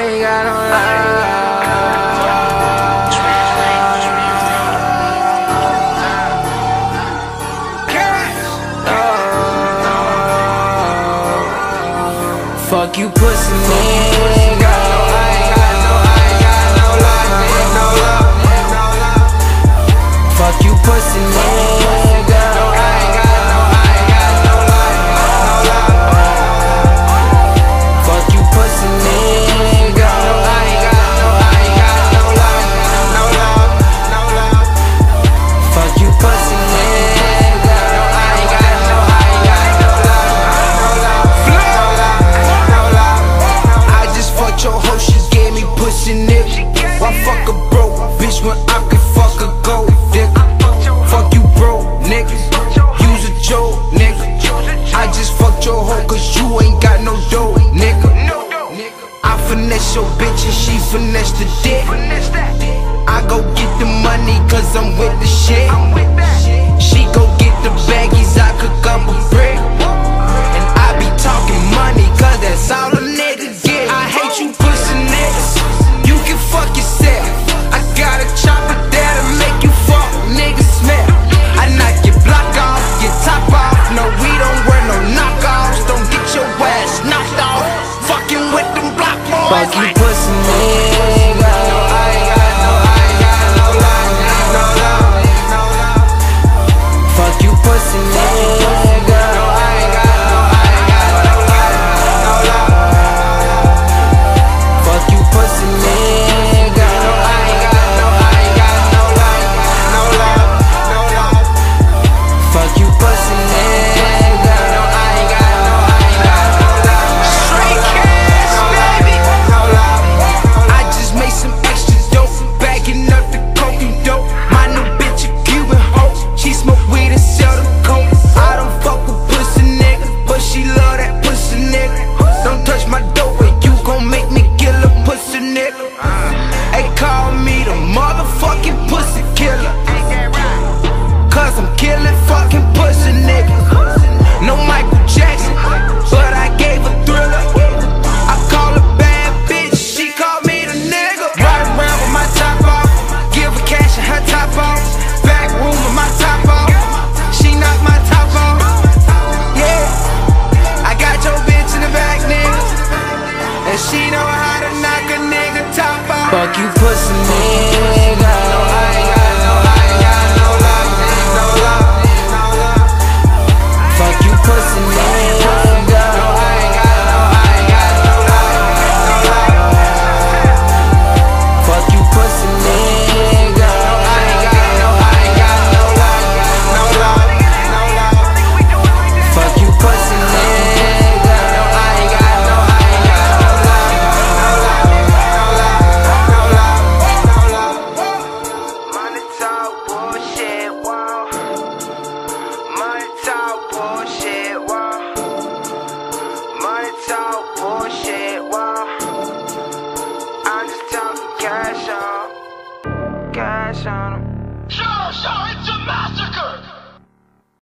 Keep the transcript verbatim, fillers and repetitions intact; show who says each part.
Speaker 1: ain't got no love. Fuck you, pussy nigga. I ain't got no, I ain't got no love, no love, no love. Fuck you, pussy nigga. I ain't got no, I ain't got no love, no love. Fuck you, pussy nigga. I ain't got no, I ain't got no love, no love, no love. Fuck you, pussy nigga. I ain't got no, I ain't got no love, no love, no love. I just fucked your hoe, she gave me pussy, nigga. Why fuck a broke bitch when I could fuck a gold digger? Fuck you broke niggas, use a joke, nigga. I just fucked your hoe cause you ain't got no dough, nigga. I finesse your bitch and she finesse the dick. I go get the money cause I'm with the shit.